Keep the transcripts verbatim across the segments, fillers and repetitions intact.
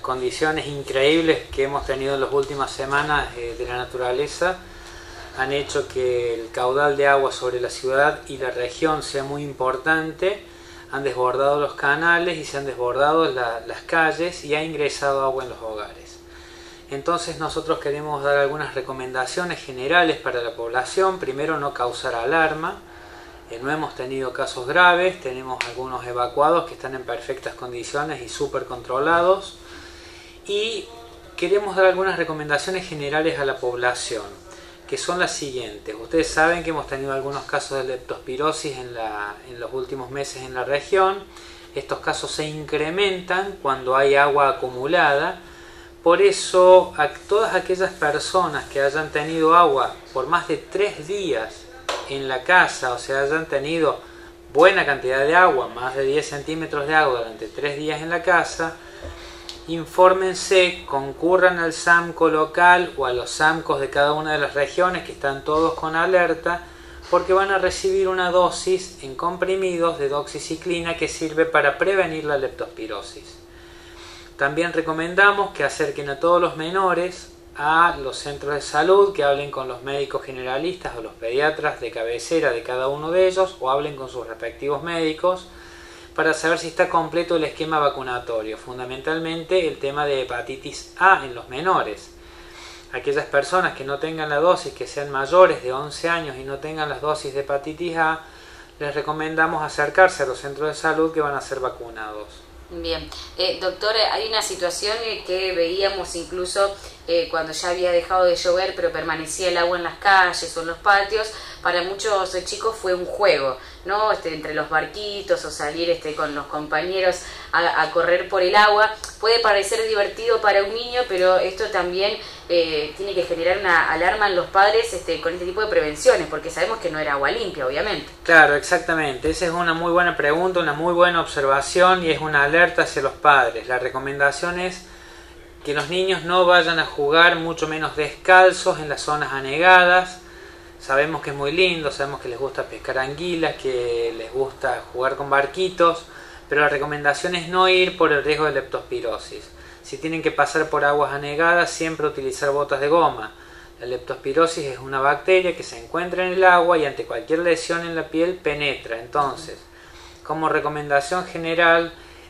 condiciones increíbles que hemos tenido en las últimas semanas eh, de la naturaleza han hecho que el caudal de agua sobre la ciudad y la región sea muy importante. Han desbordado los canales y se han desbordado la, las calles y ha ingresado agua en los hogares. Entonces nosotros queremos dar algunas recomendaciones generales para la población. Primero, no causar alarma. Eh, no hemos tenido casos graves, tenemos algunos evacuados que están en perfectas condiciones y súper controlados. Y queremos dar algunas recomendaciones generales a la población, que son las siguientes. Ustedes saben que hemos tenido algunos casos de leptospirosis en, la, en los últimos meses en la región. Estos casos se incrementan cuando hay agua acumulada. Por eso, a todas aquellas personas que hayan tenido agua por más de tres días en la casa, o sea, hayan tenido buena cantidad de agua, más de diez centímetros de agua durante tres días en la casa, infórmense, concurran al SAMCO local o a los SAMCOs de cada una de las regiones que están todos con alerta, porque van a recibir una dosis en comprimidos de doxiciclina que sirve para prevenir la leptospirosis. También recomendamos que acerquen a todos los menores a los centros de salud, que hablen con los médicos generalistas o los pediatras de cabecera de cada uno de ellos, o hablen con sus respectivos médicos para saber si está completo el esquema vacunatorio, fundamentalmente el tema de hepatitis A en los menores. Aquellas personas que no tengan la dosis, que sean mayores de once años y no tengan las dosis de hepatitis A, les recomendamos acercarse a los centros de salud que van a ser vacunados. Bien, eh, doctor, hay una situación que veíamos incluso eh, cuando ya había dejado de llover, pero permanecía el agua en las calles o en los patios. Para muchos eh, chicos fue un juego, ¿no? Este, entre los barquitos o salir este, con los compañeros a, a correr por el agua. Puede parecer divertido para un niño, pero esto también eh, tiene que generar una alarma en los padres este, con este tipo de prevenciones, porque sabemos que no era agua limpia, obviamente. Claro, exactamente. Esa es una muy buena pregunta, una muy buena observación y es una alerta hacia los padres. La recomendación es que los niños no vayan a jugar, mucho menos descalzos, en las zonas anegadas. Sabemos que es muy lindo, sabemos que les gusta pescar anguilas, que les gusta jugar con barquitos, pero la recomendación es no ir por el riesgo de leptospirosis. Si tienen que pasar por aguas anegadas, siempre utilizar botas de goma. La leptospirosis es una bacteria que se encuentra en el agua y ante cualquier lesión en la piel penetra. Entonces, como recomendación general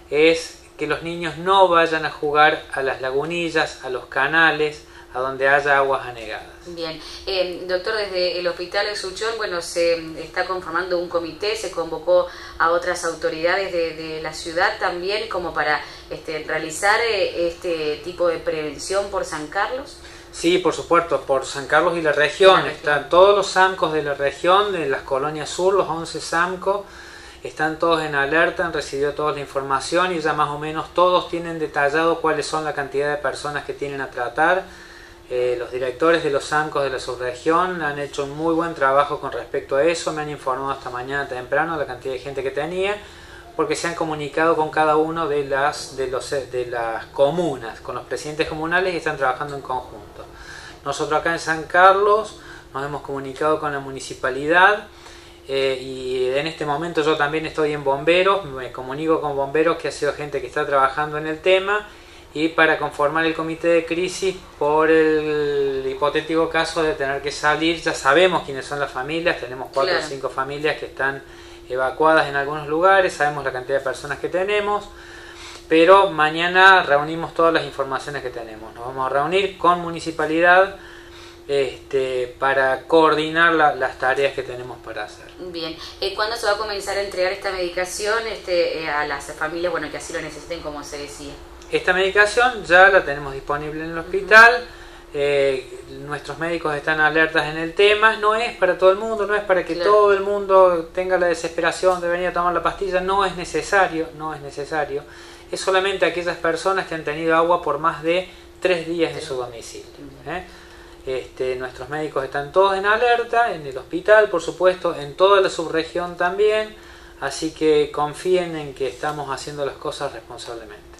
es que los niños no vayan a jugar a las lagunillas, a los canales, a donde haya aguas anegadas. Bien, eh, doctor, desde el Hospital de Suchón, bueno, se está conformando un comité, se convocó a otras autoridades de, de la ciudad también como para este, realizar eh, este tipo de prevención por San Carlos. Sí, por supuesto, por San Carlos y la región. La región. Están todos los SAMCOs de la región, de las colonias sur, los once SAMCOs, están todos en alerta, han recibido toda la información y ya más o menos todos tienen detallado cuáles son la cantidad de personas que tienen a tratar. Eh, los directores de los SAMCOs de la subregión han hecho un muy buen trabajo con respecto a eso, me han informado esta mañana temprano la cantidad de gente que tenía, porque se han comunicado con cada uno de las, de los, de las comunas, con los presidentes comunales y están trabajando en conjunto. Nosotros acá en San Carlos nos hemos comunicado con la municipalidad eh, y en este momento yo también estoy en bomberos, me comunico con bomberos, que ha sido gente que está trabajando en el tema, y para conformar el comité de crisis por el hipotético caso de tener que salir. Ya sabemos quiénes son las familias, tenemos cuatro claro. o cinco familias que están evacuadas en algunos lugares, sabemos la cantidad de personas que tenemos, pero mañana reunimos todas las informaciones que tenemos. Nos vamos a reunir con municipalidad este, para coordinar la, las tareas que tenemos para hacer. Bien, eh, ¿cuándo se va a comenzar a entregar esta medicación este, eh, a las familias bueno, que así lo necesiten, como se decía? Esta medicación ya la tenemos disponible en el hospital, eh, nuestros médicos están alertas en el tema, no es para todo el mundo, no es para que claro. todo el mundo tenga la desesperación de venir a tomar la pastilla, no es necesario, no es necesario, es solamente aquellas personas que han tenido agua por más de tres días en su domicilio. ¿eh? Este, nuestros médicos están todos en alerta, en el hospital por supuesto, en toda la subregión también, así que confíen en que estamos haciendo las cosas responsablemente.